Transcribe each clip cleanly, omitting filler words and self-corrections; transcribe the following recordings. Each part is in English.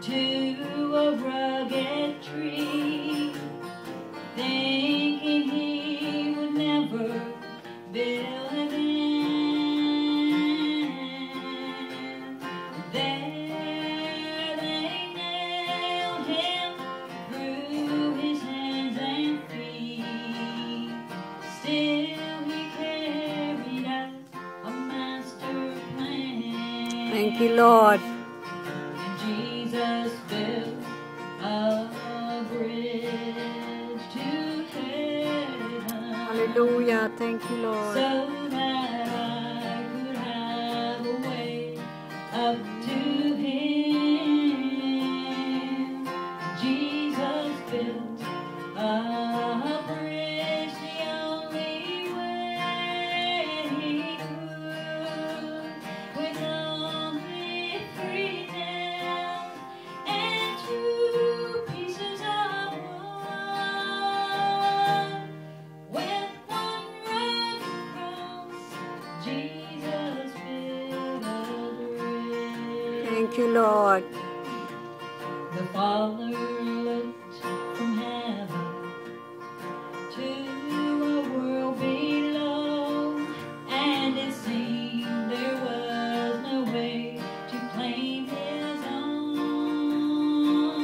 to a rugged tree, thinking he would never build again. There they nailed him through his hands and feet. Still he carried out a master plan. Thank you, Lord. Jesus built a bridge to heaven. Hallelujah. Thank you, Lord. So that I could have a way up to him. Jesus built a bridge the only way he could, with only 3 nails and 2 pieces of wood. With 1 rugged cross, Jesus built a bridge. Thank you, Lord. The Father looked from heaven to a world below, and it seemed there was no way to claim his own.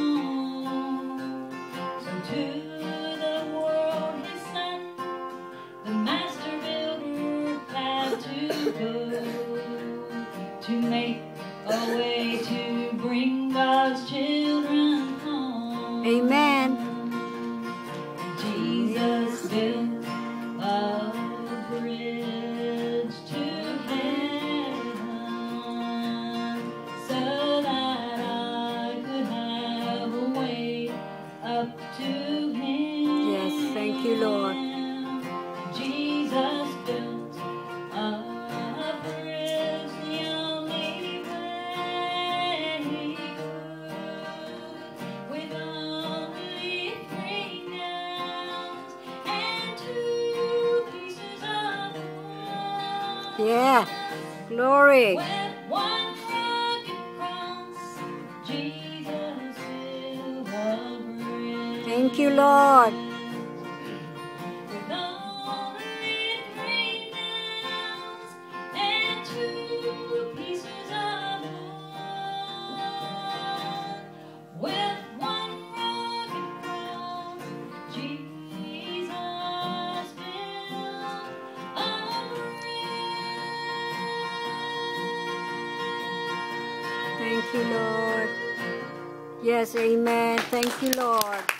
So to the world his Son, the Master Builder, had to go to make a way to bring God's children home. Amen. Jesus built a bridge to heaven so that I could have a way up to him. Yes, thank you, Lord. Jesus built a bridge the only way he could, with only 3 nails and 2 pieces of wood. Yeah. Glory. With 1 rugged cross, Jesus built a bridge. Thank you, Lord. With only 3 nails and 2 pieces of wood. With 1 rugged cross, Jesus built a bridge. Thank you, Lord. Yes, amen. Thank you, Lord.